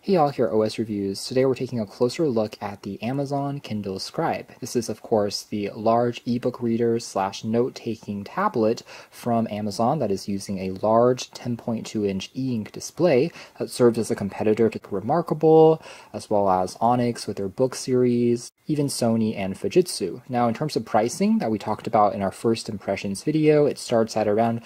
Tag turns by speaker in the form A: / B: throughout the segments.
A: Hey y'all, here at OS Reviews. Today we're taking a closer look at the Amazon Kindle Scribe. This is of course the large ebook reader / note-taking tablet from Amazon that is using a large 10.2-inch e-ink display that serves as a competitor to Remarkable, as well as Onyx with their book series, even Sony and Fujitsu. Now in terms of pricing that we talked about in our first impressions video, it starts at around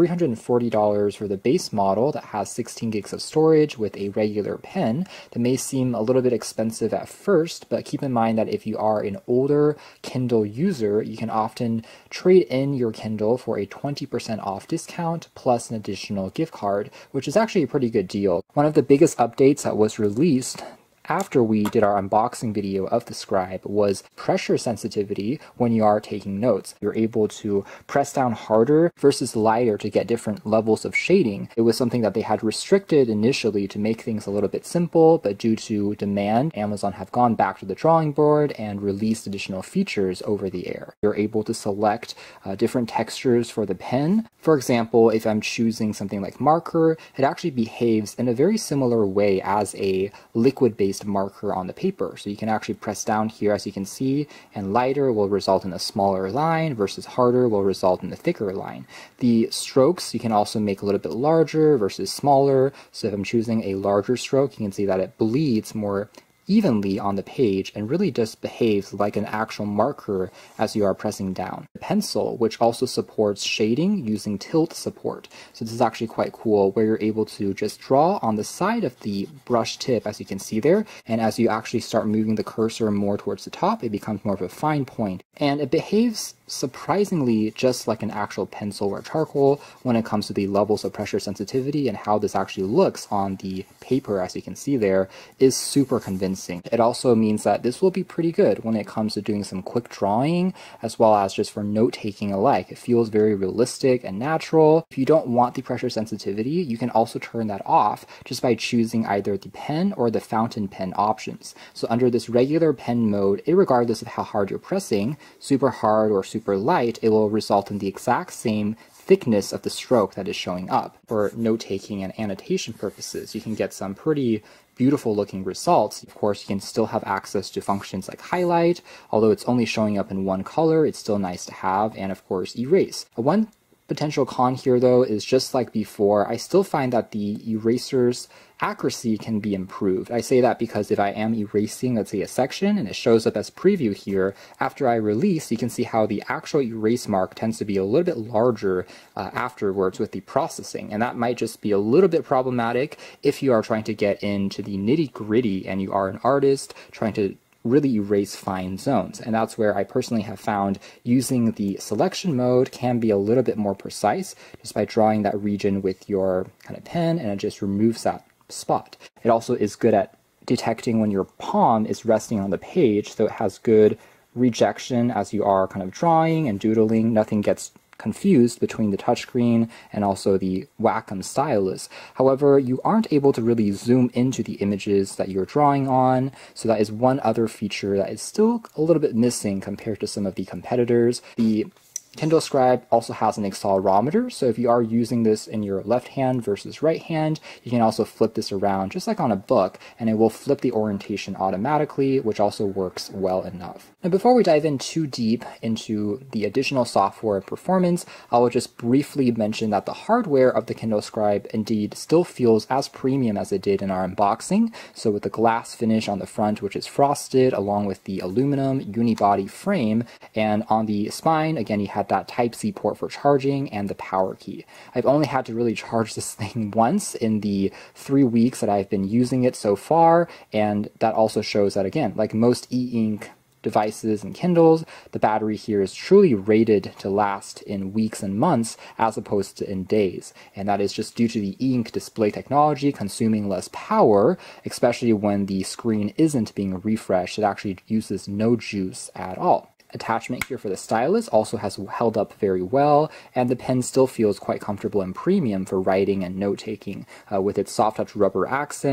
A: $340 for the base model that has 16 gigs of storage with a regular pen. That may seem a little bit expensive at first, but keep in mind that if you are an older Kindle user, you can often trade in your Kindle for a 20% off discount plus an additional gift card, which is actually a pretty good deal. One of the biggest updates that was released after we did our unboxing video of the Scribe was pressure sensitivity when you are taking notes. You're able to press down harder versus lighter to get different levels of shading. It was something that they had restricted initially to make things a little bit simple, but due to demand, Amazon have gone back to the drawing board and released additional features over the air. You're able to select different textures for the pen. For example, if I'm choosing something like marker, it actually behaves in a very similar way as a liquid-based marker on the paper. So you can actually press down here, as you can see, and lighter will result in a smaller line versus harder will result in a thicker line. The strokes you can also make a little bit larger versus smaller. So if I'm choosing a larger stroke, you can see that it bleeds more evenly on the page and really just behaves like an actual marker as you are pressing down. The pencil, which also supports shading using tilt support. So this is actually quite cool, where you're able to just draw on the side of the brush tip, as you can see there, and as you actually start moving the cursor more towards the top, it becomes more of a fine point. And it behaves surprisingly just like an actual pencil or charcoal when it comes to the levels of pressure sensitivity, and how this actually looks on the paper, as you can see there, is super convincing. It also means that this will be pretty good when it comes to doing some quick drawing, as well as just for note-taking alike. It feels very realistic and natural. If you don't want the pressure sensitivity, you can also turn that off just by choosing either the pen or the fountain pen options. So under this regular pen mode, regardless of how hard you're pressing, super hard or super light, it will result in the exact same thickness of the stroke that is showing up. For note-taking and annotation purposes, you can get some pretty beautiful looking results. Of course, you can still have access to functions like highlight, although it's only showing up in one color, it's still nice to have, and of course erase. One potential con here though is, just like before, I still find that the eraser's accuracy can be improved. I say that because if I am erasing, let's say, a section and it shows up as preview here, after I release, you can see how the actual erase mark tends to be a little bit larger afterwards with the processing. And that might just be a little bit problematic if you are trying to get into the nitty-gritty and you are an artist trying to really erase fine zones. And that's where I personally have found using the selection mode can be a little bit more precise just by drawing that region with your kind of pen, and it just removes that spot. It also is good at detecting when your palm is resting on the page, so it has good rejection as you are kind of drawing and doodling. Nothing gets confused between the touchscreen and also the Wacom stylus. However, you aren't able to really zoom into the images that you're drawing on, so that is one other feature that is still a little bit missing compared to some of the competitors. The Kindle Scribe also has an accelerometer, so if you are using this in your left hand versus right hand, you can also flip this around just like on a book, and it will flip the orientation automatically, which also works well enough. Now before we dive in too deep into the additional software and performance, I will just briefly mention that the hardware of the Kindle Scribe indeed still feels as premium as it did in our unboxing. So with the glass finish on the front, which is frosted, along with the aluminum unibody frame, and on the spine, again, you have that Type-C port for charging and the power key. I've only had to really charge this thing once in the 3 weeks that I've been using it so far, and that also shows that, again, like most e-ink devices and Kindles, the battery here is truly rated to last in weeks and months as opposed to in days. And that is just due to the e-ink display technology consuming less power, especially when the screen isn't being refreshed. It actually uses no juice at all. Attachment here for the stylus also has held up very well, and the pen still feels quite comfortable and premium for writing and note-taking with its soft touch rubber accents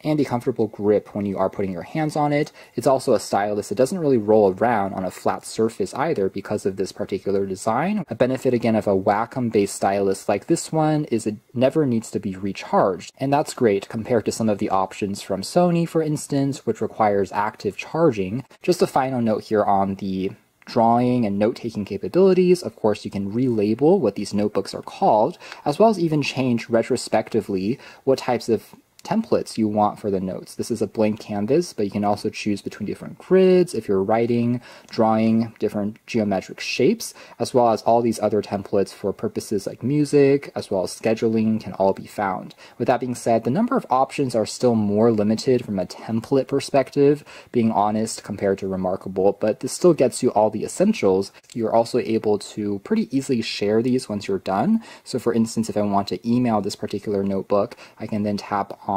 A: and a comfortable grip when you are putting your hands on it. It's also a stylus that doesn't really roll around on a flat surface either because of this particular design. A benefit again of a Wacom based stylus like this one is it never needs to be recharged, and that's great compared to some of the options from Sony, for instance, which requires active charging. Just a final note here on the drawing and note-taking capabilities. Of course, you can relabel what these notebooks are called, as well as even change retrospectively what types of templates you want for the notes. This is a blank canvas, but you can also choose between different grids if you're writing, drawing different geometric shapes, as well as all these other templates for purposes like music, as well as scheduling can all be found. With that being said, the number of options are still more limited from a template perspective, being honest, compared to Remarkable, but this still gets you all the essentials. You're also able to pretty easily share these once you're done. So for instance, if I want to email this particular notebook, I can then tap on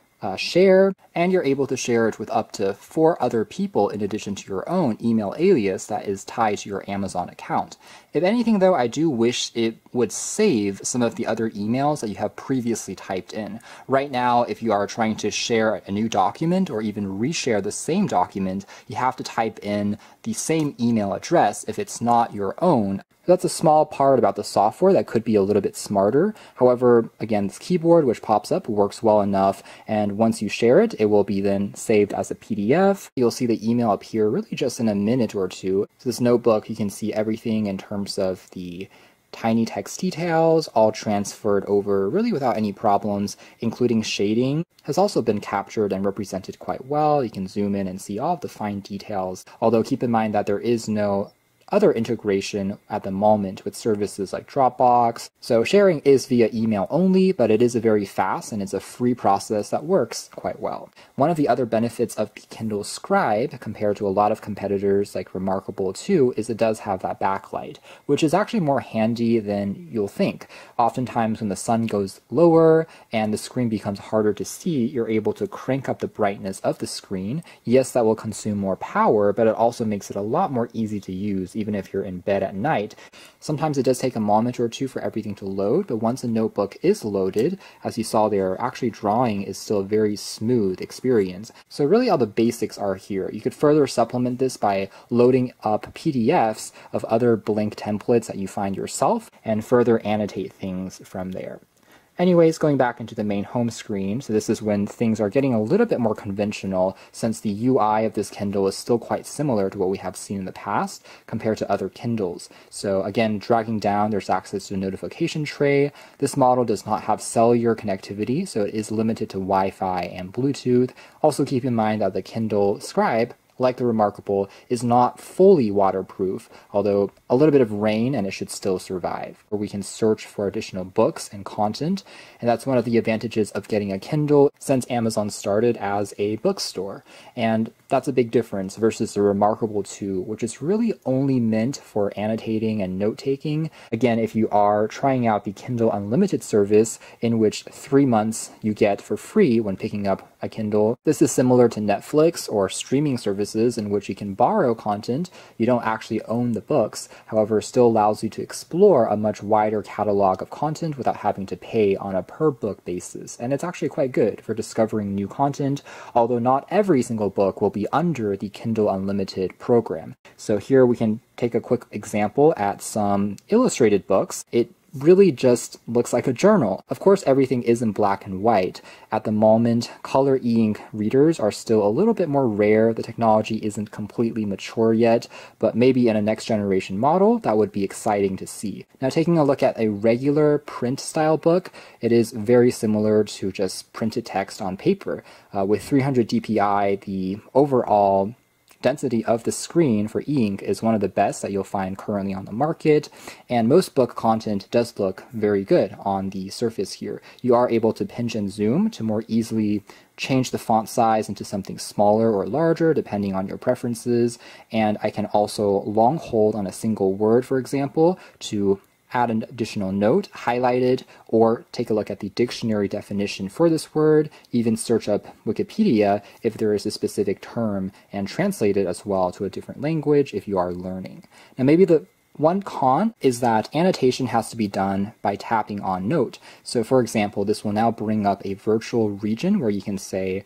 A: share, and you're able to share it with up to 4 other people in addition to your own email alias that is tied to your Amazon account. If anything though, I do wish it would save some of the other emails that you have previously typed in. Right now, if you are trying to share a new document or even reshare the same document, you have to type in the same email address if it's not your own. That's a small part about the software that could be a little bit smarter. However, again, this keyboard which pops up works well enough, and once you share it, it will be then saved as a PDF. You'll see the email appear really just in a minute or two. So this notebook, you can see everything in terms of the tiny text details, all transferred over really without any problems, including shading, has also been captured and represented quite well. You can zoom in and see all of the fine details, although keep in mind that there is no other integration at the moment with services like Dropbox. So sharing is via email only, but it is a very fast and it's a free process that works quite well. One of the other benefits of the Kindle Scribe compared to a lot of competitors like Remarkable too is it does have that backlight, which is actually more handy than you'll think. Oftentimes when the sun goes lower and the screen becomes harder to see, you're able to crank up the brightness of the screen. Yes, that will consume more power, but it also makes it a lot more easy to use even if you're in bed at night. Sometimes it does take a moment or two for everything to load, but once a notebook is loaded, as you saw there, actually drawing is still a very smooth experience. So really all the basics are here. You could further supplement this by loading up PDFs of other blank templates that you find yourself and further annotate things from there. Anyways, going back into the main home screen, so this is when things are getting a little bit more conventional since the UI of this Kindle is still quite similar to what we have seen in the past compared to other Kindles. So again, dragging down, there's access to a notification tray. This model does not have cellular connectivity, so it is limited to Wi-Fi and Bluetooth. Also keep in mind that the Kindle Scribe, like the Remarkable, is not fully waterproof, although a little bit of rain and it should still survive. Where we can search for additional books and content, and that's one of the advantages of getting a Kindle since Amazon started as a bookstore. And that's a big difference versus the Remarkable 2, which is really only meant for annotating and note-taking. Again, if you are trying out the Kindle Unlimited service, in which 3 months you get for free when picking up a Kindle, this is similar to Netflix or streaming services in which you can borrow content. You don't actually own the books, however, still allows you to explore a much wider catalog of content without having to pay on a per book basis. And it's actually quite good for discovering new content, although not every single book will be under the Kindle Unlimited program. So here we can take a quick example at some illustrated books. It really just looks like a journal. Of course, everything is in black and white. At the moment, color e-ink readers are still a little bit more rare. The technology isn't completely mature yet, but maybe in a next generation model, that would be exciting to see. Now, taking a look at a regular print style book, it is very similar to just printed text on paper. With 300 dpi, the overall density of the screen for e-ink is one of the best that you'll find currently on the market, and most book content does look very good on the surface here. You are able to pinch and zoom to more easily change the font size into something smaller or larger depending on your preferences, and I can also long hold on a single word, for example, to add an additional note, highlight it, or take a look at the dictionary definition for this word, even search up Wikipedia if there is a specific term, and translate it as well to a different language if you are learning. Now maybe the One con is that annotation has to be done by tapping on Note. So for example, this will now bring up a virtual region where you can say,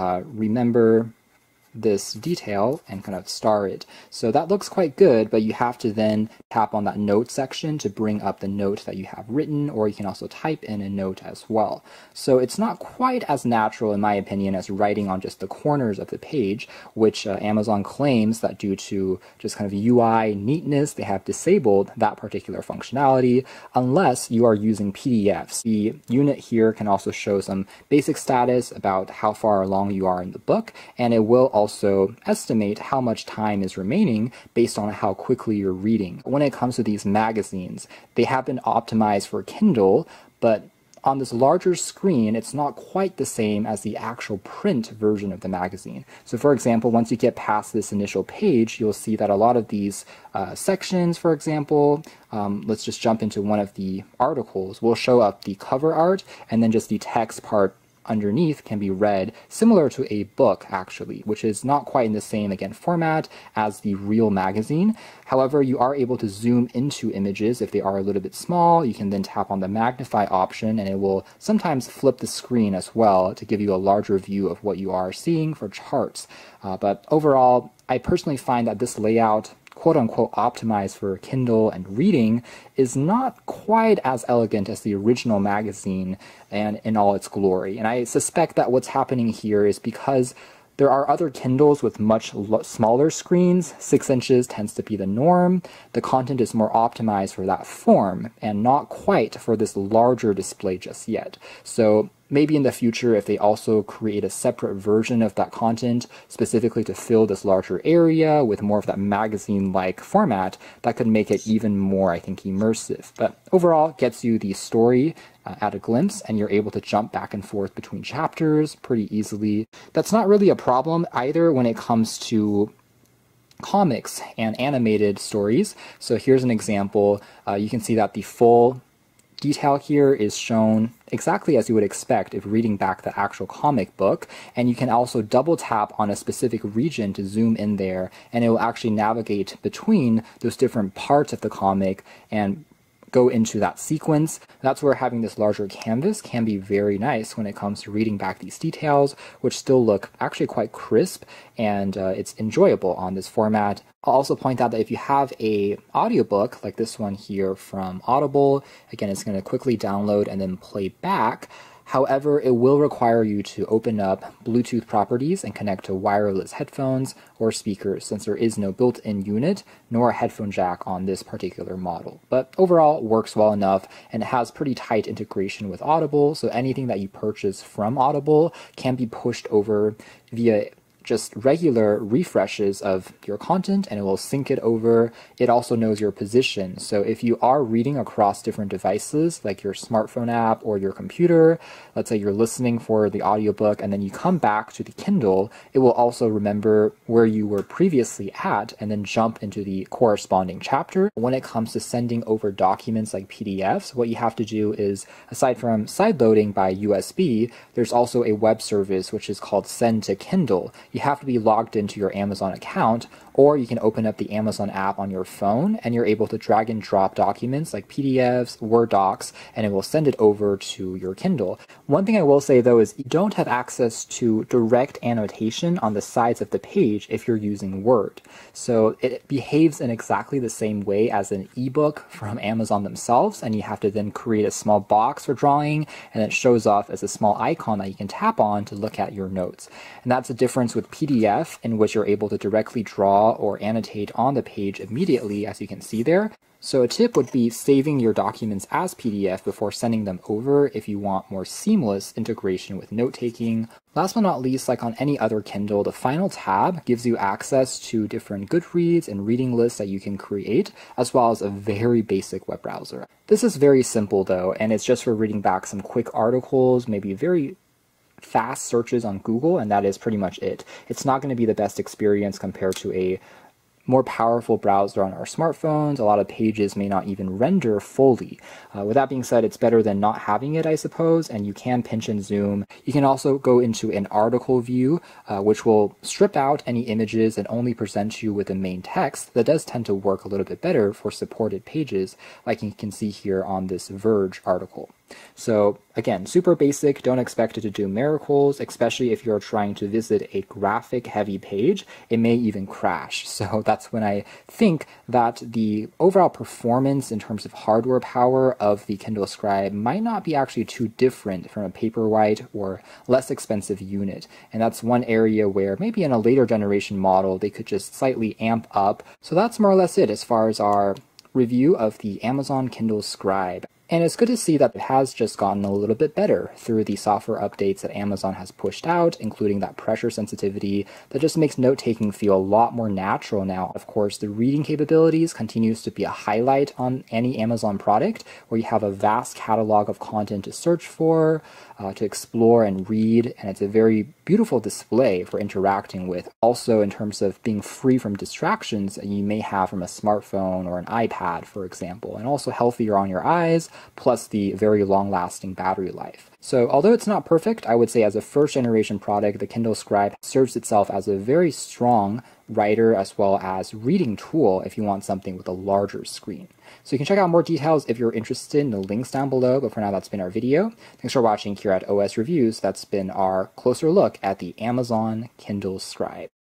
A: remember this detail and kind of star it. So that looks quite good, but you have to then tap on that note section to bring up the note that you have written, or you can also type in a note as well. So it's not quite as natural, in my opinion, as writing on just the corners of the page, which Amazon claims that due to just kind of UI neatness, they have disabled that particular functionality unless you are using PDFs. The unit here can also show some basic status about how far along you are in the book, and it will also estimate how much time is remaining based on how quickly you're reading. When it comes to these magazines, they have been optimized for Kindle, but on this larger screen, it's not quite the same as the actual print version of the magazine. So for example, once you get past this initial page, you'll see that a lot of these sections, for example, let's just jump into one of the articles, will show up the cover art, and then just the text part underneath can be read, similar to a book actually, which is not quite in the same, again, format as the real magazine. However, you are able to zoom into images if they are a little bit small. You can then tap on the magnify option and it will sometimes flip the screen as well to give you a larger view of what you are seeing for charts. But overall, I personally find that this layout, quote-unquote optimized for Kindle and reading, is not quite as elegant as the original magazine and in all its glory. And I suspect that what's happening here is because there are other Kindles with much smaller screens. 6 inches tends to be the norm. The content is more optimized for that form and not quite for this larger display just yet. So maybe in the future, if they also create a separate version of that content specifically to fill this larger area with more of that magazine-like format, that could make it even more, I think, immersive. But overall, it gets you the story at a glimpse, and you're able to jump back and forth between chapters pretty easily. That's not really a problem either when it comes to comics and animated stories. So here's an example. You can see that the full detail here is shown exactly as you would expect if reading back the actual comic book, and you can also double tap on a specific region to zoom in there, and it will actually navigate between those different parts of the comic and go into that sequence. That's where having this larger canvas can be very nice when it comes to reading back these details, which still look actually quite crisp, and it's enjoyable on this format. I'll also point out that if you have a audiobook like this one here from Audible, again, it's going to quickly download and then play back. However, it will require you to open up Bluetooth properties and connect to wireless headphones or speakers, since there is no built-in unit nor a headphone jack on this particular model. But overall, it works well enough, and it has pretty tight integration with Audible, so anything that you purchase from Audible can be pushed over via just regular refreshes of your content, and it will sync it over. It also knows your position. So if you are reading across different devices, like your smartphone app or your computer, let's say you're listening for the audiobook and then you come back to the Kindle, it will also remember where you were previously at and then jump into the corresponding chapter. When it comes to sending over documents like PDFs, what you have to do is, aside from sideloading by USB, there's also a web service which is called Send to Kindle. You have to be logged into your Amazon account, or you can open up the Amazon app on your phone and you're able to drag and drop documents like PDFs, Word docs, and it will send it over to your Kindle. One thing I will say though is you don't have access to direct annotation on the sides of the page if you're using Word. So it behaves in exactly the same way as an ebook from Amazon themselves, and you have to then create a small box for drawing, and it shows off as a small icon that you can tap on to look at your notes. And that's a difference with PDF, in which you're able to directly draw or annotate on the page immediately, as you can see there. So a tip would be saving your documents as PDF before sending them over if you want more seamless integration with note-taking. Last but not least, like on any other Kindle, the final tab gives you access to different Goodreads and reading lists that you can create, as well as a very basic web browser. This is very simple though, and it's just for reading back some quick articles, maybe very fast searches on Google, and that is pretty much it. It's not going to be the best experience compared to a more powerful browser on our smartphones. A lot of pages may not even render fully. With that being said, it's better than not having it, I suppose, and you can pinch and zoom. You can also go into an article view, which will strip out any images and only present you with the main text. That does tend to work a little bit better for supported pages, like you can see here on this Verge article. So again, super basic, don't expect it to do miracles, especially if you're trying to visit a graphic heavy page. It may even crash. So that's when I think that the overall performance in terms of hardware power of the Kindle Scribe might not be actually too different from a Paperwhite or less expensive unit. And that's one area where maybe in a later generation model, they could just slightly amp up. So that's more or less it as far as our review of the Amazon Kindle Scribe. And it's good to see that it has just gotten a little bit better through the software updates that Amazon has pushed out, including that pressure sensitivity that just makes note-taking feel a lot more natural now. Of course, the reading capabilities continues to be a highlight on any Amazon product, where you have a vast catalog of content to search for, to explore and read, and it's a very beautiful display for interacting with. Also, in terms of being free from distractions that you may have from a smartphone or an iPad, for example, and also healthier on your eyes, plus the very long-lasting battery life. So although it's not perfect, I would say as a first-generation product, the Kindle Scribe serves itself as a very strong writer as well as reading tool if you want something with a larger screen. So you can check out more details if you're interested in the links down below, but for now that's been our video. Thanks for watching here at OS Reviews. That's been our closer look at the Amazon Kindle Scribe.